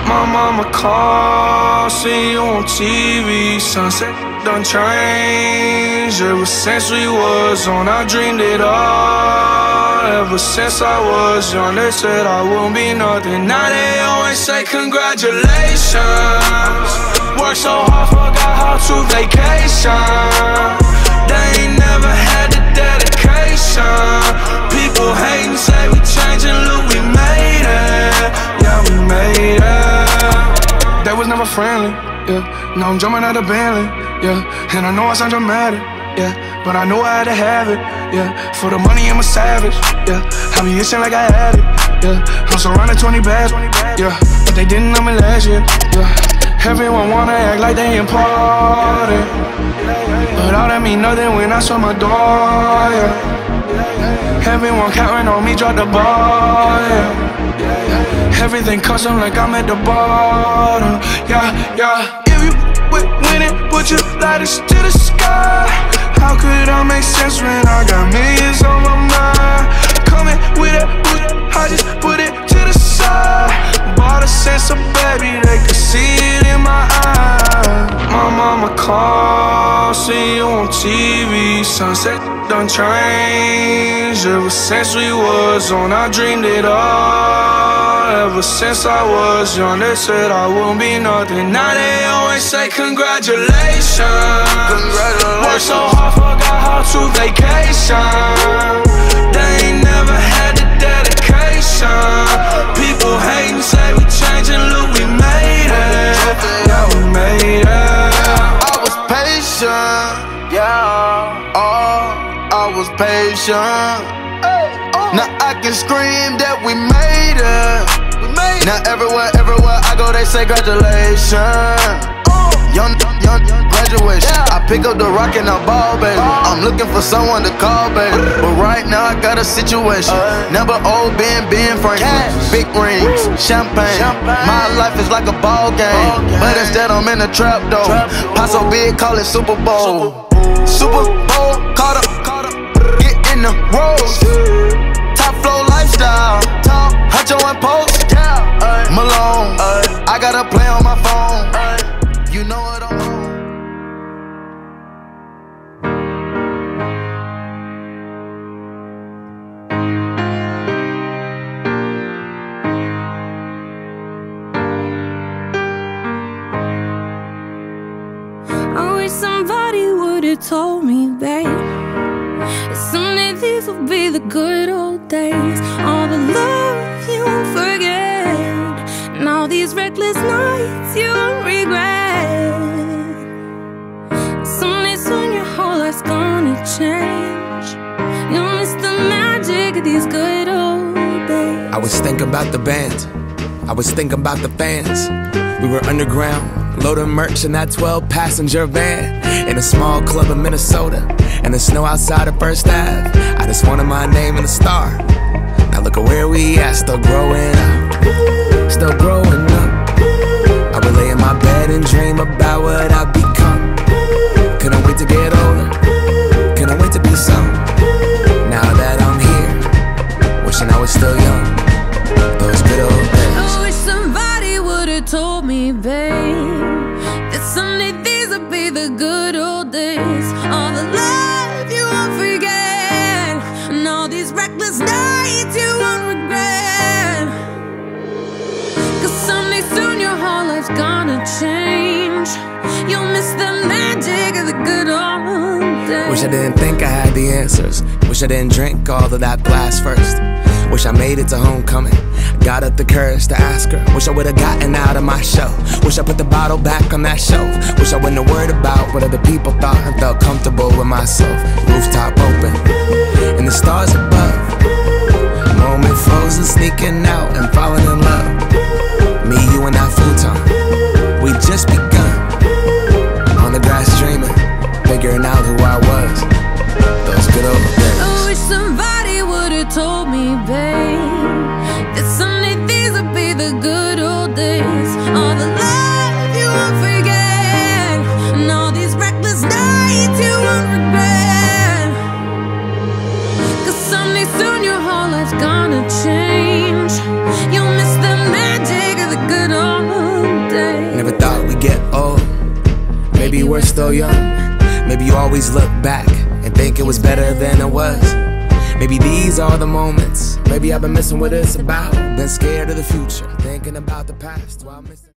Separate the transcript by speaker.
Speaker 1: My mama called, see you on TV. Sunset done changed. Ever since we was on, I dreamed it all. Ever since I was young, they said I wouldn't be nothing. Now they always say congratulations. Worked so hard, forgot how to vacation. They ain't never had the dedication. People hating, say we changing, look, we made it. Yeah, we made it. They was never friendly, yeah. Now I'm jumping out of Bentley, yeah. And I know I sound dramatic, yeah. But I know I had to have it, yeah. For the money, I'm a savage, yeah. I be itching like I had it, yeah. I'm surrounded 20 bags, yeah. But they didn't know me last year, yeah. Everyone wanna act like they important, but all that mean nothing when I saw my door, yeah. Everyone counting on me, drop the ball, yeah. Everything custom like I'm at the bottom, yeah, yeah. If you winning, put your lighters to the sky. How could I make sense when I got millions on my mind? Coming with it, I just put it to the side. Bought a sense of baby, they could see it in my eyes. My mama called, see you on TV. Sunset done changed. Ever since we was on, I dreamed it all. Ever since I was young, they said I wouldn't be nothing. Now they always say congratulations. Worked so hard, forgot how to vacation. They ain't never had the dedication. People hating, say we changing, look, we made it. Yeah, we made it.
Speaker 2: I was patient, yeah. Oh, I was patient. Now I can scream that we made it. Now everywhere I go, they say congratulations. Young graduation. I pick up the rock and I ball, baby. I'm looking for someone to call, baby. But right now I got a situation. Never old Ben Franklin. Big rings, champagne. My life is like a ball game, but instead I'm in a trap though. Pot so big, call it Super Bowl. Super Bowl, caught up, get in the rolls. Top flow lifestyle, Huncho and Post. Malone, I got a play on my phone. You know what I'm on.
Speaker 3: I wish somebody would've told me, babe, that someday these will be the good old days. All the love you won't forget, and all these reckless nights you won't regret. Someday soon your whole life's gonna change. You'll miss the magic of these good old days.
Speaker 4: I was thinking about the band, I was thinking about the fans. We were underground, loading merch in that 12-passenger van, in a small club in Minnesota, and the snow outside of First Ave. I just wanted my name in a star. Now look at where we at, still growing up, still growing up. I would lay in my bed and dream about what I'd become. Couldn't wait to get older, couldn't wait to be some. Now that I'm here, wishing I was still young. Those good old days.
Speaker 3: I wish somebody would've told me, babe, that someday these would be the good old days. All the love you won't forget, and all these reckless nights you won't regret. Cause someday soon your whole life's gonna change. You'll miss the magic of the good old days.
Speaker 4: Wish I didn't think I had the answers. Wish I didn't drink all of that blast first. Wish I made it to homecoming, got up the courage to ask her. Wish I would've gotten out of my show. Wish I put the bottle back on that shelf. Wish I wouldn't have worried about what other people thought and felt comfortable with myself. Rooftop open, and the stars above. Moment frozen, sneaking out and falling in love. Me, you, and that futon, we just begun. On the grass dreaming, figuring out who I was. Those good old days.
Speaker 3: I wish somebody would've told me, babe, that someday these would be the good old days. All the love you won't forget, and all these reckless nights you won't regret. Cause someday soon your whole life's gonna change. You'll
Speaker 4: maybe we're still young. Maybe you always look back and think it was better than it was. Maybe these are the moments. Maybe I've been missing what it's about. Been scared of the future, thinking about the past while missing